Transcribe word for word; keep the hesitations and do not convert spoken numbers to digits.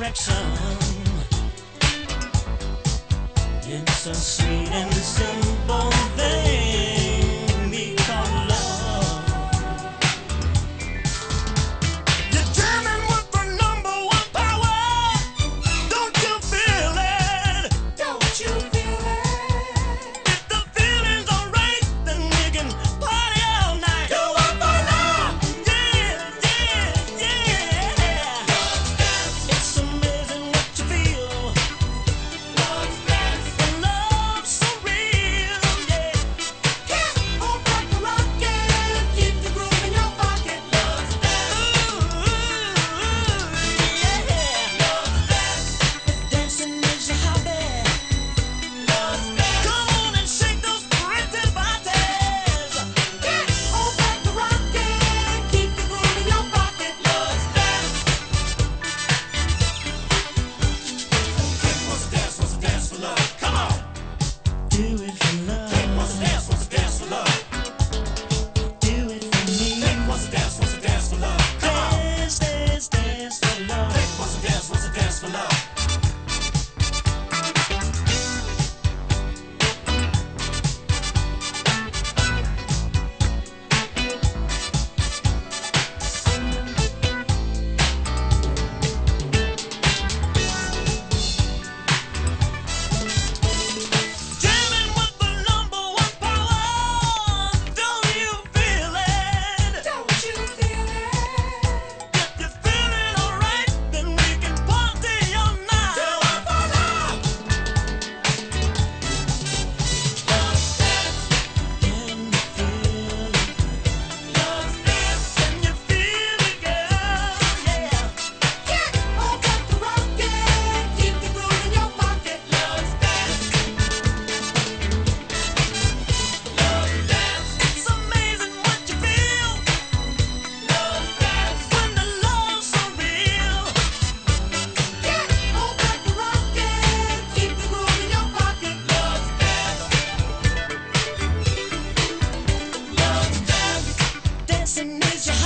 attraction. It's a sweet and simple thing we call love. You're jamming with the number one power. Don't you feel it? Don't you feel it? If the feeling's alright, then we can party all night. You want my love? Yeah, yeah, yeah. It's amazing what you feel. When love's so real, yeah. Can't hold back the rocket, keep the groove in your pocket. Ooh, yeah. Dancing is your hobby. Come on and shake those pretty bodies. Can't hold back the rocket, keep the groove in your pocket. What's a dance? What's a dance for love? Come on. Do it for love. What's a dance? What's a dance for love? Do it for me. What's a dance? What's a dance for love? Come on. Dance, dance, dance for love. What's a dance? What's a dance for love? Jamming with the number one power. Don't you feel it? Don't you feel it? If you're feeling alright, then we can party all night. Do it for love. Can you feel it? Can you feel it, girl? Yeah. Can't hold back the rocket, keep the groove in your pocket. It's amazing what you feel. When the love's so real. Can't hold back the rocket, keep the groove in your pocket. Dancing is your